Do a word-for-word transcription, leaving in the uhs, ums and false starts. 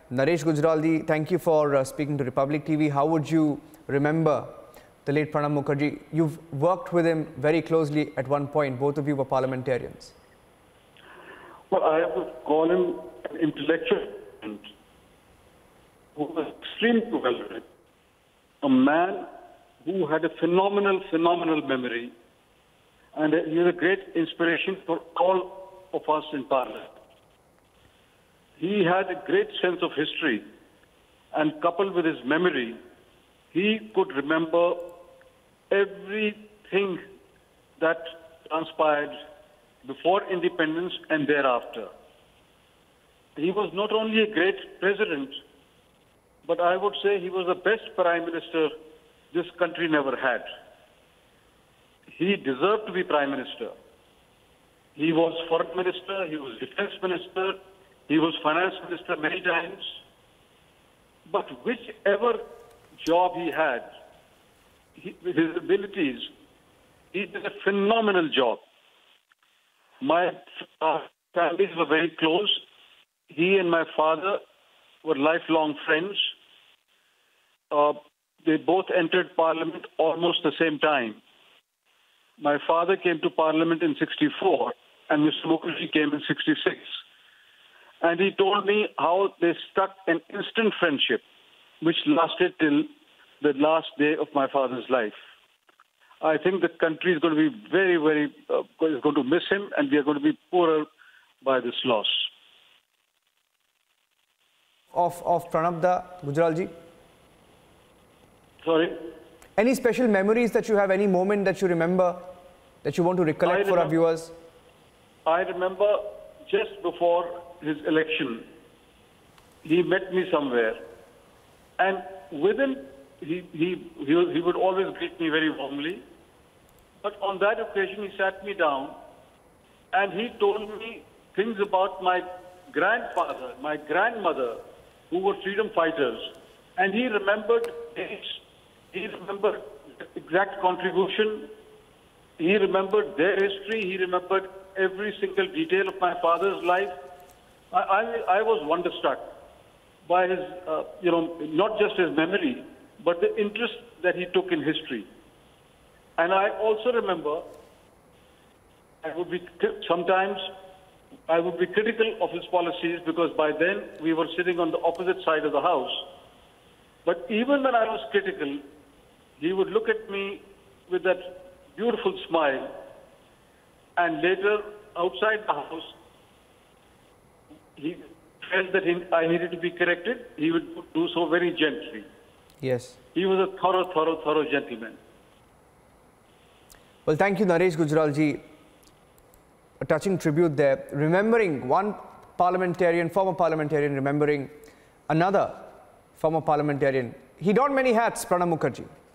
Naresh Gujralji, thank you for uh, speaking to Republic T V. How would you remember the late Pranab Mukherjee? You've worked with him very closely at one point. Both of you were parliamentarians. Well, I would call him an intellectual who was extremely well read, a man who had a phenomenal, phenomenal memory, and he was a great inspiration for all of us in Parliament. He had a great sense of history, and coupled with his memory, he could remember everything that transpired before independence and thereafter. He was not only a great president, but I would say he was the best prime minister this country never had. He deserved to be prime minister. He was foreign minister, he was defense minister, he was finance minister many times. But whichever job he had, he, with his abilities, he did a phenomenal job. My uh, families were very close. He and my father were lifelong friends. Uh, they both entered Parliament almost the same time. My father came to Parliament in sixty-four, and Mister Mukherjee came in sixty-six. And he told me how they struck an instant friendship, which lasted till the last day of my father's life. I think the country is going to be very, very, uh, is going to miss him, and we are going to be poorer by this loss. Of, of Pranab da Gujralji? Sorry? Any special memories that you have, any moment that you remember, that you want to recollect remember, for our viewers? I remember just before his election, he met me somewhere, and within, he, he, he, he would always greet me very warmly. But on that occasion, he sat me down and he told me things about my grandfather, my grandmother, who were freedom fighters. And he remembered dates, he remembered exact contribution, he remembered their history, he remembered every single detail of my father's life. I, I, I was wonderstruck by his, uh, you know, not just his memory, but the interest that he took in history. And I also remember, I would be, sometimes I would be critical of his policies because by then we were sitting on the opposite side of the house. But even when I was critical, he would look at me with that beautiful smile, and later outside the house, he felt that he, I needed to be corrected. He would do so very gently. Yes. He was a thorough, thorough, thorough gentleman. Well, thank you, Naresh Gujralji. A touching tribute there. Remembering one parliamentarian, former parliamentarian, remembering another former parliamentarian. He donned many hats, Pranab Mukherjee.